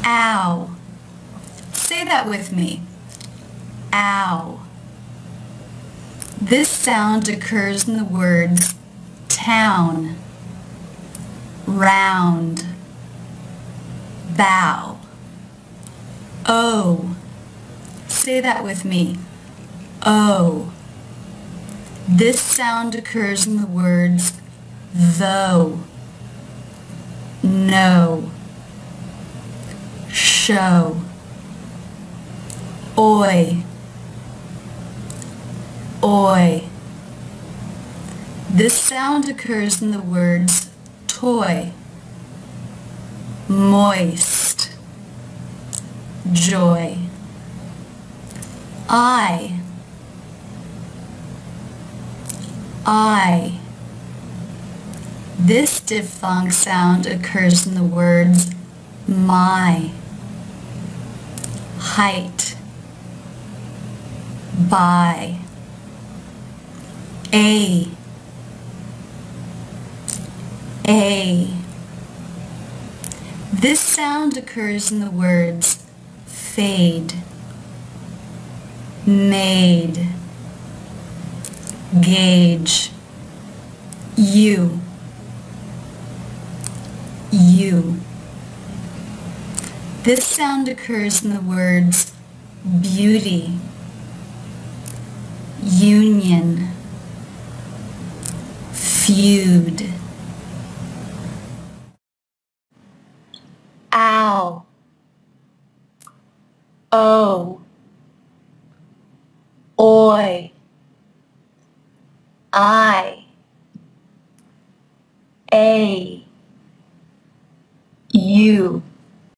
Ow. Say that with me. Ow. This sound occurs in the words town, round, bow. Oh. Say that with me. Oh. This sound occurs in the words though, no, show. Oi. Oi. This sound occurs in the words toy, moist, joy. I. This diphthong sound occurs in the words my, height, by. A. This sound occurs in the words fade, made, gauge, you. This sound occurs in the words beauty, union, feud. Ow. Oh. Oi. I. A. You.